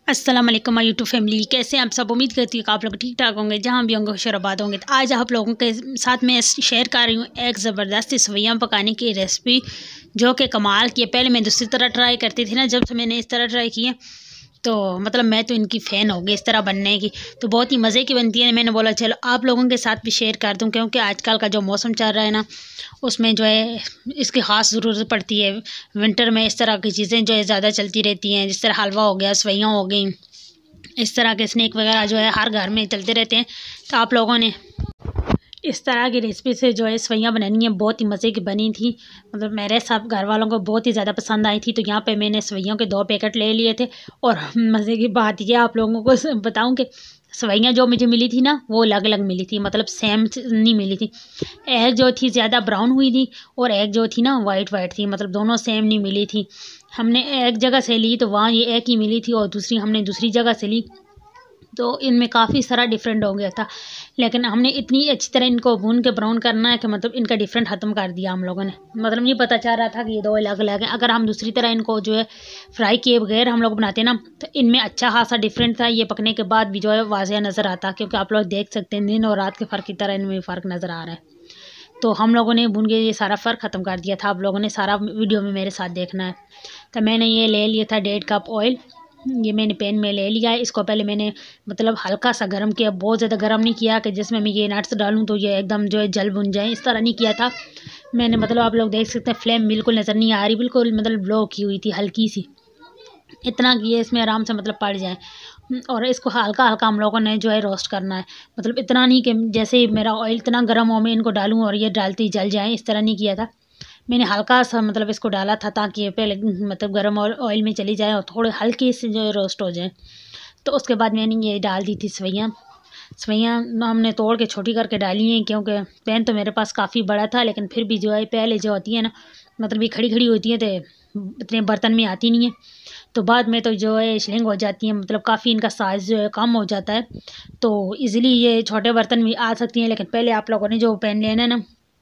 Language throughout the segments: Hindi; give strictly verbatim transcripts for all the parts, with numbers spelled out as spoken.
अस्सलाम वालेकुम माय यूट्यूब फैमिली, कैसे हैं आप सब। उम्मीद करती हूँ कि आप लोग ठीक ठाक होंगे, जहाँ भी होंगे होशियाराबाद होंगे। तो आज आप लोगों के साथ मैं शेयर कर रही हूँ एक ज़बरदस्त सेवइयाँ पकाने की रेसिपी, जो कि कमाल की है। पहले मैं दूसरी तरह ट्राई करती थी ना, जब से मैंने इस तरह ट्राई की है तो मतलब मैं तो इनकी फ़ैन हो गई इस तरह बनने की। तो बहुत ही मज़े की बनती है। मैंने बोला चलो आप लोगों के साथ भी शेयर कर दूं, क्योंकि आजकल का जो मौसम चल रहा है ना, उसमें जो है इसकी ख़ास ज़रूरत पड़ती है। विंटर में इस तरह की चीज़ें जो है ज़्यादा चलती रहती हैं, जिस तरह हलवा हो गया, सेवइयाँ हो गई, इस तरह के स्नैक वगैरह जो है हर घर में चलते रहते हैं। तो आप लोगों ने इस तरह की रेसिपी से जो है सेवइयाँ बनानी है, बहुत ही मज़े की बनी थी। मतलब मेरे सब घर वालों को बहुत ही ज़्यादा पसंद आई थी। तो यहाँ पे मैंने सेवइयों के दो पैकेट ले लिए थे। और मज़े की बात ये आप लोगों को बताऊं कि सेवइयाँ जो मुझे मिली थी ना, वो अलग अलग मिली थी, मतलब सेम नहीं मिली थी। एक जो थी ज़्यादा ब्राउन हुई थी और एक जो थी ना वाइट वाइट थी, मतलब दोनों सेम नहीं मिली थी। हमने एक जगह से ली तो वहाँ ये एक ही मिली थी, और दूसरी हमने दूसरी जगह से ली तो इनमें काफ़ी सारा डिफरेंट हो गया था। लेकिन हमने इतनी अच्छी तरह इनको भून के ब्राउन करना है कि मतलब इनका डिफरेंट ख़त्म कर दिया हम लोगों ने। मतलब नहीं पता चल रहा था कि ये दो अलग अलग हैं। अगर हम दूसरी तरह इनको जो है फ्राई किए बगैर हम लोग बनाते ना, तो इनमें अच्छा खासा डिफरेंट था। ये पकने के बाद भी जो है वाज़िया नज़र आता, क्योंकि आप लोग देख सकते हैं दिन और रात के फ़र्क की तरह इनमें फ़र्क नज़र आ रहा है। तो हम लोगों ने भून के ये सारा फ़र्क ख़त्म कर दिया था। आप लोगों ने सारा वीडियो में मेरे साथ देखना है। तो मैंने ये ले लिया था डेढ़ कप ऑयल। ये मैंने पैन में ले लिया है। इसको पहले मैंने मतलब हल्का सा गर्म किया, बहुत ज़्यादा गर्म नहीं किया कि जिसमें मैं ये नट्स डालूं तो ये एकदम जो है जल भुन जाए, इस तरह नहीं किया था मैंने। मतलब आप लोग देख सकते हैं फ्लेम बिल्कुल नज़र नहीं आ रही, बिल्कुल मतलब लो की हुई थी, हल्की सी, इतना कि ये इसमें आराम से मतलब पड़ जाए। और इसको हल्का हल्का हम लोगों ने जो है रोस्ट करना है। मतलब इतना नहीं कि जैसे मेरा ऑयल इतना गर्म हो मैं इनको डालूँ और ये डालते ही जल जाएँ, इस तरह नहीं किया था मैंने। हल्का सा मतलब इसको डाला था ताकि ये पहले मतलब गर्म ऑयल में चली जाए और थोड़े हल्की से जो रोस्ट हो जाए। तो उसके बाद मैंने ये डाल दी थी सेवइयाँ। सेवइयाँ हमने तोड़ के छोटी करके डाली हैं, क्योंकि पैन तो मेरे पास काफ़ी बड़ा था, लेकिन फिर भी जो है पहले जो होती है ना, मतलब ये खड़ी खड़ी होती हैं तो इतने बर्तन में आती नहीं है, तो बाद में तो जो है श्लिंग हो जाती हैं, मतलब काफ़ी इनका साइज़ जो है कम हो जाता है। तो ईज़िली ये छोटे बर्तन में आ सकती हैं। लेकिन पहले आप लोगों ने जो पैन लेना है ना,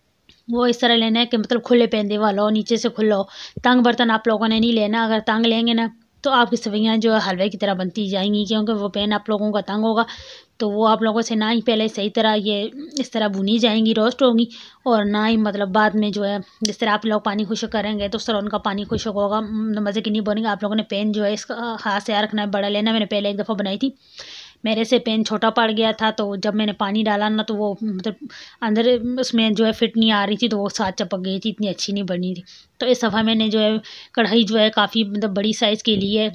वो इस तरह लेना है कि मतलब खुले पैंदे वाला हो, नीचे से खुला हो। तंग बर्तन आप लोगों ने नहीं लेना। अगर तंग लेंगे ना तो आपकी सेवइयाँ जो है हलवे की तरह बनती जाएंगी, क्योंकि वो पैन आप लोगों का तंग होगा। तो वो आप लोगों से ना ही पहले सही तरह ये इस तरह भुनी जाएंगी, रोस्ट होंगी, और ना ही मतलब बाद में जो है जिस तरह आप लोग पानी खुश्क करेंगे तो उस तरह उनका पानी खुश्क होगा, मज़े की नहीं बनेगी। आप लोगों ने पैन जो है इसका हाथ से रखना है, बड़ा लेना। मैंने पहले एक दफ़ा बनाई थी, मेरे से पेन छोटा पड़ गया था, तो जब मैंने पानी डाला ना तो वो मतलब अंदर उसमें जो है फिट नहीं आ रही थी, तो वो साथ चपक गई थी, इतनी अच्छी नहीं बनी थी। तो इस दफ़ा मैंने जो है कढ़ाई जो है काफ़ी मतलब बड़ी साइज़ के लिए,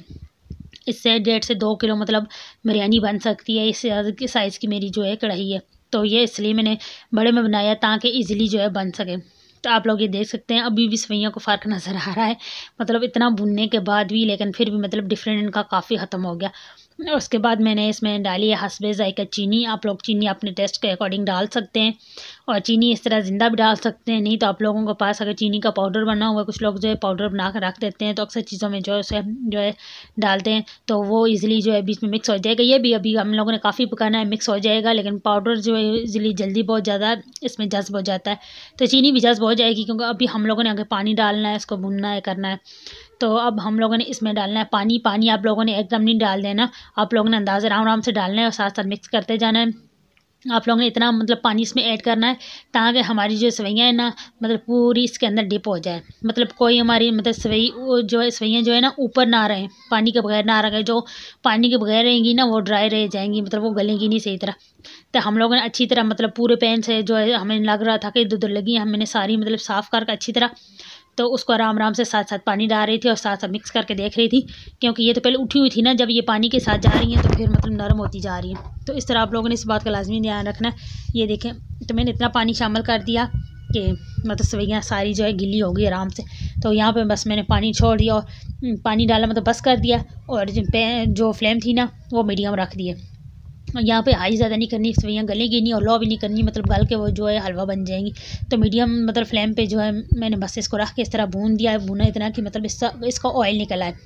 इससे डेढ़ से दो किलो मतलब बिरयानी बन सकती है, इससे ज़्यादा की साइज़ की मेरी जो है कढ़ाई है। तो ये इसलिए मैंने बड़े में बनाया ताकि ईज़िली जो है बन सके। तो आप लोग ये देख सकते हैं अभी भी सेवइयों को फ़र्क नज़र आ रहा है, मतलब इतना भुनने के बाद भी, लेकिन फिर भी मतलब डिफरेंट इनका काफ़ी ख़त्म हो गया। उसके बाद मैंने इसमें डाली है हस्बे ज़ायक़ा चीनी। आप लोग चीनी अपने टेस्ट के अकॉर्डिंग डाल सकते हैं, और चीनी इस तरह ज़िंदा भी डाल सकते हैं। नहीं तो आप लोगों के पास अगर चीनी का पाउडर बना हुआ है, कुछ लोग जो है पाउडर बना कर रख देते हैं, तो अक्सर चीज़ों में जो है उसे जो है डालते हैं, तो वो ईज़िली जो है बीच में मिक्स हो जाएगा। ये भी अभी हम लोगों ने काफ़ी पकाना है, मिक्स हो जाएगा, लेकिन पाउडर जो है ईज़िली जल्दी बहुत ज़्यादा इसमें जज़्ब हो जाता है। तो चीनी भी जज़्ब हो जाएगी, क्योंकि अभी हम लोगों ने आगे पानी डालना है, इसको भुनना है, करना है। तो अब हम लोगों ने इसमें डालना है पानी। पानी आप लोगों ने एकदम नहीं डाल देना, आप लोगों ने अंदाज़ आराम आराम से डालना है और साथ साथ मिक्स करते जाना है। आप लोगों ने इतना मतलब पानी इसमें ऐड करना है ताकि हमारी जो सेवइयाँ है ना, मतलब पूरी इसके अंदर डिप हो जाए। मतलब कोई हमारी मतलब सेवई जो है सेवइयाँ जो है ना ऊपर ना रहें, पानी के बगैर ना रहे। जो पानी के बगैर रहेंगी ना वो ड्राई रह जाएंगी, मतलब वो गलेंगी नहीं सही तरह। तो हम लोगों ने अच्छी तरह मतलब पूरे पैन से जो है हमें लग रहा था कि इधर उधर लगी, हमने सारी मतलब साफ़ करके अच्छी तरह, तो उसको आराम आराम से साथ साथ पानी डाल रही थी और साथ साथ मिक्स करके देख रही थी, क्योंकि ये तो पहले उठी हुई थी ना, जब ये पानी के साथ जा रही हैं तो फिर मतलब नरम होती जा रही है। तो इस तरह आप लोगों ने इस बात का लाजमी ध्यान रखना है। ये देखें, तो मैंने इतना पानी शामिल कर दिया कि मतलब सेवइयाँ सारी जो है गिली हो गई आराम से। तो यहाँ पे बस मैंने पानी छोड़ दिया और पानी डाला मतलब बस कर दिया, और जो फ्लेम थी ना वो मीडियम रख दिए। यहाँ पे हाई ज़्यादा नहीं करनी, सेवइयाँ गलेगी नहीं, और लो भी नहीं करनी, मतलब गल के वो जो है हलवा बन जाएंगी। तो मीडियम मतलब फ्लेम पे जो है मैंने बस इसको रख के इस तरह भून दिया है, भूना इतना कि मतलब इसका इसका ऑयल निकल आए।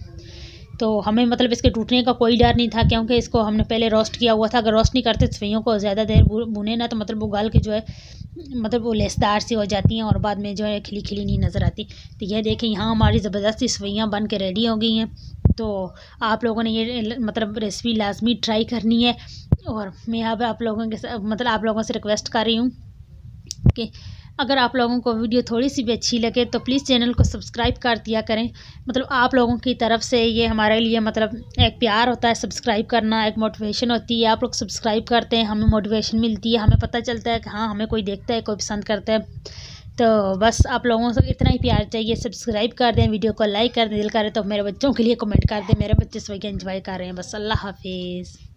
तो हमें मतलब इसके टूटने का कोई डर नहीं था, क्योंकि इसको हमने पहले रोस्ट किया हुआ था। अगर रोस्ट नहीं करते सेवइयों को ज़्यादा देर भुने ना, तो मतलब वो गल के जो है मतलब वो लेसदार सी हो जाती हैं और बाद में जो है खिली खिली नहीं नज़र आती। तो यह देखें यहाँ हमारी ज़बरदस्ती सेवइयाँ बन के रेडी हो गई हैं। तो आप लोगों ने ये मतलब रेसिपी लाजमी ट्राई करनी है। और मैं अब आप लोगों के मतलब आप लोगों से रिक्वेस्ट कर रही हूँ कि अगर आप लोगों को वीडियो थोड़ी सी भी अच्छी लगे तो प्लीज़ चैनल को सब्सक्राइब कर दिया करें। मतलब आप लोगों की तरफ से ये हमारे लिए मतलब एक प्यार होता है, सब्सक्राइब करना एक मोटिवेशन होती है। आप लोग सब्सक्राइब करते हैं, हमें मोटिवेशन मिलती है, हमें पता चलता है कि हाँ हमें कोई देखता है, कोई पसंद करता है। तो बस आप लोगों से इतना ही प्यार चाहिए, सब्सक्राइब कर दें, वीडियो को लाइक कर दें, दिल करे तो मेरे बच्चों के लिए कमेंट कर दें। मेरे बच्चे सभी एंजॉय कर रहे हैं। बस अल्लाह हाफिज़।